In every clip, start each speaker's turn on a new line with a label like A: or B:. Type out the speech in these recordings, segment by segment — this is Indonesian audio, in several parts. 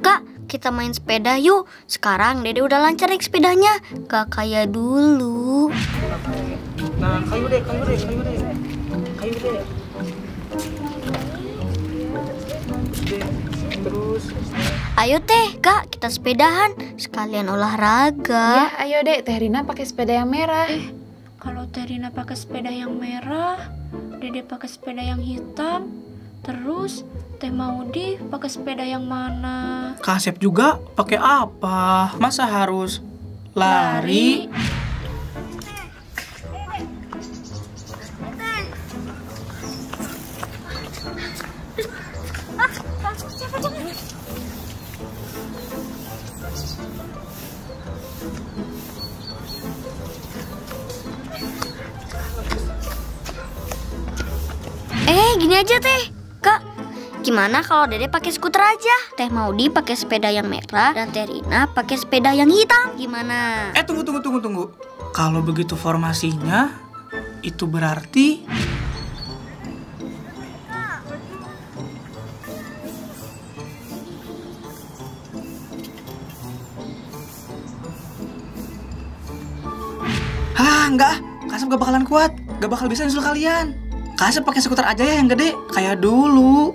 A: Kak, kita main sepeda yuk. Sekarang Dede udah lancar naik sepedanya, gak kayak dulu.
B: Nah, kayu deh. Terus.
A: Ayo Teh, Kak, kita sepedahan. Sekalian olahraga.
C: Ya, ayo Dek, Teh Rina pakai sepeda yang merah.
D: Kalau Teh Rina pakai sepeda yang merah, Dede pakai sepeda yang hitam, terus Teh Maudi pakai sepeda yang mana?
B: Kak Asep juga pakai apa? Masa harus lari?
A: Gini aja Teh, Kak. Gimana kalau Dede pakai skuter aja? Teh Maudi pakai sepeda yang merah dan Teh Rina pakai sepeda yang hitam. Gimana?
B: Tunggu. Kalau begitu formasinya, itu berarti enggak. Kak Asep gak bakalan kuat. Gak bakal bisa nyusul kalian. Kak Asep pakai skuter aja ya yang gede, kayak dulu.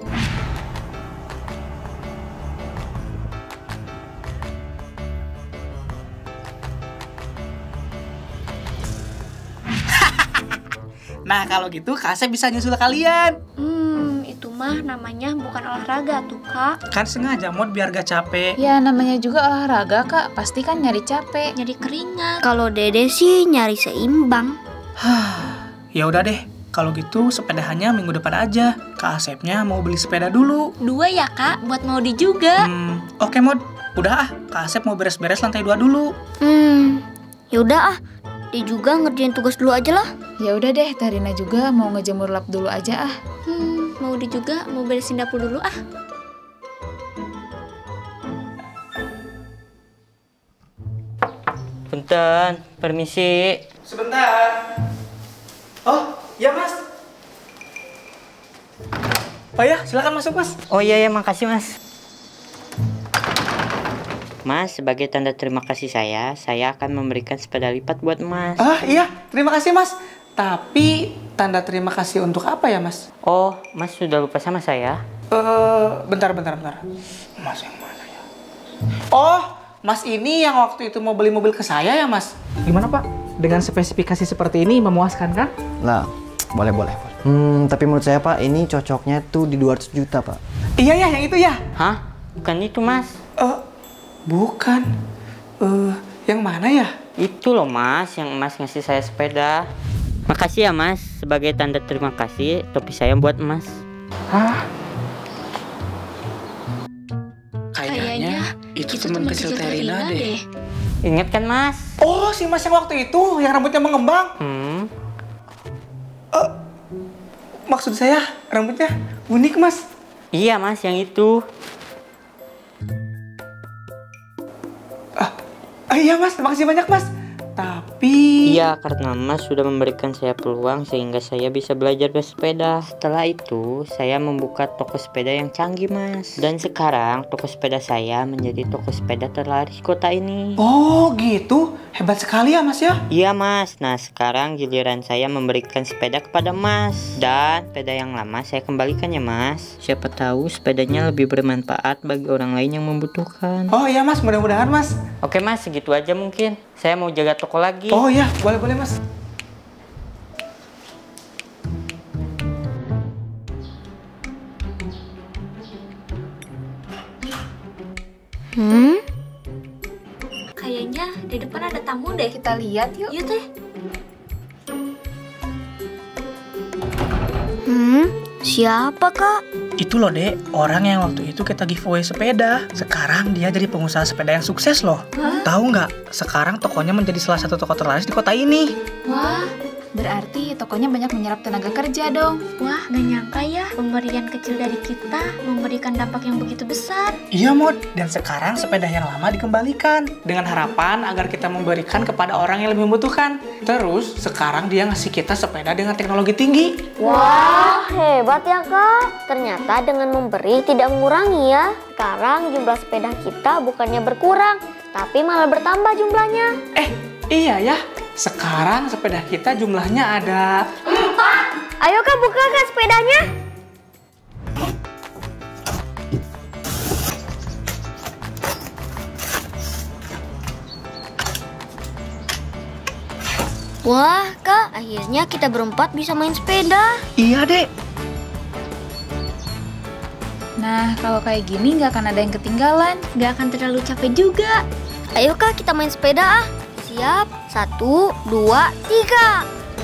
B: Nah, kalau gitu Kak Asep bisa nyusul kalian.
D: Itu mah namanya bukan olahraga tuh, Kak.
B: Kan sengaja mod biar gak capek.
C: Ya, namanya juga olahraga, Kak. Pasti kan nyari capek.
D: Nyari keringat.
A: Kalau Dede sih nyari seimbang.
B: Ya udah deh, kalau gitu sepedahannya minggu depan aja. Kak Asepnya mau beli sepeda dulu.
D: 2 ya, Kak, buat Maudi juga.
B: Oke mod, udah Kak Asep mau beres-beres lantai 2 dulu.
A: Yaudah dia juga ngerjain tugas dulu aja lah.
C: Ya udah deh, Teh Rina juga mau ngejemur lap dulu aja ah.
D: Maudi juga mau beresin dapur dulu ah.
E: Punten, permisi.
B: Sebentar. Oh, ya mas. Oh ya, silakan masuk mas.
E: Oh iya ya, makasih mas. Mas, sebagai tanda terima kasih saya akan memberikan sepeda lipat buat mas.
B: Ah iya, terima kasih mas. Tapi tanda terima kasih untuk apa ya mas?
E: Oh, mas sudah lupa sama saya?
B: Bentar. Mas yang mana ya? Oh, mas ini yang waktu itu mau beli mobil ke saya ya mas? Gimana pak? Dengan spesifikasi seperti ini memuaskan kan?
F: Nah, boleh. Tapi menurut saya pak, ini cocoknya tuh di 200 juta pak.
B: Iya ya, yang itu ya?
E: Hah? Bukan itu mas?
B: Bukan. Yang mana ya?
E: Itu loh mas, yang mas ngasih saya sepeda. Makasih ya mas, sebagai tanda terima kasih topi saya buat mas.
B: Hah? Kayaknya itu teman kecil Terina deh.
E: Ingat kan mas?
B: Oh, si mas yang waktu itu, yang rambutnya mengembang. Maksud saya rambutnya unik mas.
E: Iya mas, yang itu.
B: Iya mas, makasih banyak mas. Tapi...
E: Iya, karena mas sudah memberikan saya peluang sehingga saya bisa belajar bersepeda. Setelah itu, saya membuka toko sepeda yang canggih mas. Dan sekarang, toko sepeda saya menjadi toko sepeda terlaris kota ini.
B: Oh gitu, hebat sekali ya mas ya?
E: Iya mas, nah sekarang giliran saya memberikan sepeda kepada mas. Dan sepeda yang lama saya kembalikan ya mas. Siapa tahu sepedanya lebih bermanfaat bagi orang lain yang membutuhkan.
B: Oh iya mas, mudah-mudahan mas.
E: Oke mas, segitu aja mungkin. Saya mau jaga toko lagi.
B: Oh iya, boleh mas.
D: Kayaknya di depan ada tamu deh.
C: Kita lihat yuk.
D: Yuk teh.
A: Siapa kak?
B: Itu loh dek, orang yang waktu itu kita giveaway sepeda. Sekarang dia jadi pengusaha sepeda yang sukses loh. Tahu nggak? Sekarang tokonya menjadi salah satu toko terlaris di kota ini.
D: Wah,
C: Berarti tokonya banyak menyerap tenaga kerja dong.
D: Wah, gak nyangka ya pemberian kecil dari kita memberikan dampak yang begitu besar.
B: Iya, Mod. Dan sekarang sepeda yang lama dikembalikan dengan harapan agar kita memberikan kepada orang yang lebih membutuhkan. Terus, sekarang dia ngasih kita sepeda dengan teknologi tinggi.
A: Wah, hebat ya Kak. Ternyata dengan memberi tidak mengurangi ya. Sekarang jumlah sepeda kita bukannya berkurang, tapi malah bertambah jumlahnya.
B: Iya ya. Sekarang sepeda kita jumlahnya ada
A: 4. Ayo Kak, buka Kak sepedanya. Wah Kak, akhirnya kita berempat bisa main sepeda.
B: Iya, Dek.
C: Nah, kalau kayak gini nggak akan ada yang ketinggalan.
D: Gak akan terlalu capek juga.
A: Ayo Kak, kita main sepeda ah. Siap, 1, 2, 3.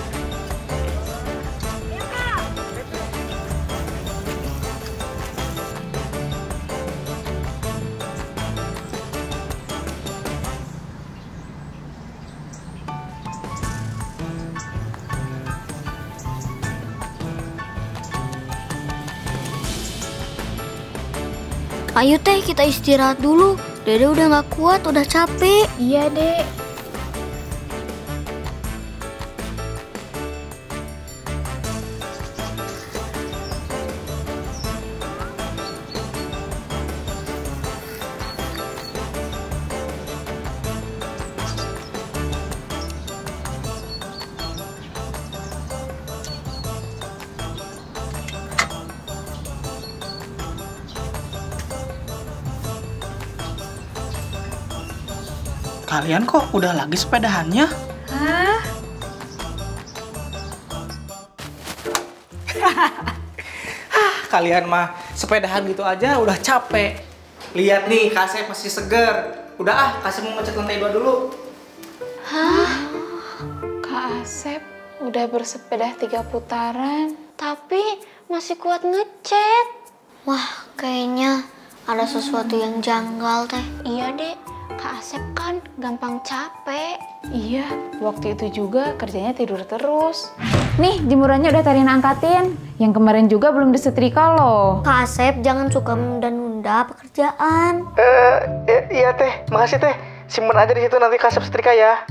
A: Ayo Teh, kita istirahat dulu. Dede udah gak kuat, udah capek.
C: Iya, Dek.
B: Kalian kok udah lagi sepedahannya?
C: Hah?
B: Kalian mah sepedahan gitu aja udah capek. Lihat nih, Kasep masih seger. Udah ah, Kasep mau ngecat lantai 2 dulu.
C: Kak Asep udah bersepeda 3 putaran.
D: Tapi masih kuat ngechat.
A: Wah, kayaknya ada sesuatu yang janggal Teh.
D: Iya, Dek. Kak Asep kan gampang capek.
C: Iya, waktu itu juga kerjanya tidur terus. Nih, jemurannya udah Tarina angkatin. Yang kemarin juga belum disetrika loh.
A: Kak Asep, jangan suka menunda-nunda pekerjaan.
B: Iya Teh, makasih Teh. Simpen aja di situ, nanti Kasep setrika ya.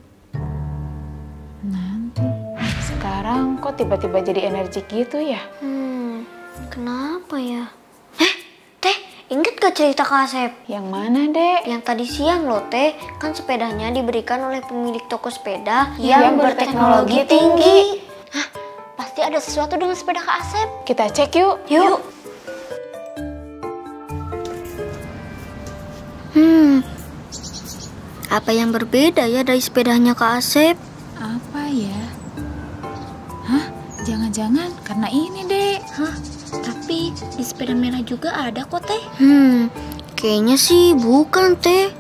C: Nanti. Sekarang kok tiba-tiba jadi energik gitu ya?
A: Kenapa ya? Teh, inget gak cerita Kak Asep?
C: Yang mana, Dek?
A: Yang tadi siang loh Teh, kan sepedanya diberikan oleh pemilik toko sepeda
C: Yang berteknologi tinggi.
D: Hah, pasti ada sesuatu dengan sepeda Kak Asep.
C: Kita cek yuk.
A: Yuk. Apa yang berbeda ya dari sepedanya Kak Asep?
C: Apa ya? Hah? Jangan-jangan karena ini, Dek.
D: Hah, tapi di sepeda merah juga ada kok, Teh.
A: Kayaknya sih bukan Teh.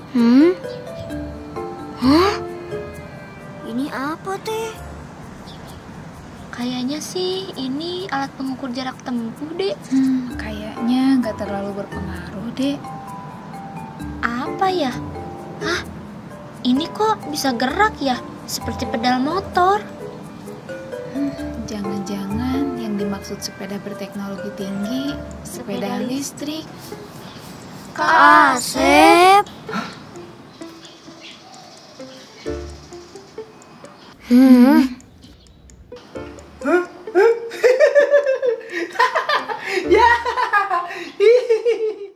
A: Hah? Ini apa Teh?
D: Kayaknya sih ini alat pengukur jarak tempuh, Dek.
C: Kayaknya nggak terlalu berpengaruh, Dek.
D: Apa ya? Hah? Ini kok bisa gerak ya? Seperti pedal motor.
C: Jangan-jangan yang dimaksud sepeda berteknologi tinggi, sepeda listrik.
A: Kak Asep.